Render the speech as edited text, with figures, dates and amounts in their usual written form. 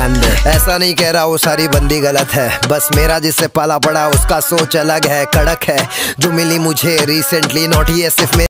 ध्यान दे। ऐसा नहीं कह रहा वो सारी बंदी गलत है, बस मेरा जिससे पाला पड़ा उसका सोच अलग है, कड़क है जो मिली मुझे रिसेंटली। नॉट ये सिर्फ